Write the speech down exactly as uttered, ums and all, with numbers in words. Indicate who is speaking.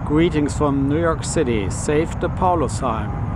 Speaker 1: Greetings from New York City. Save the Paulusheim.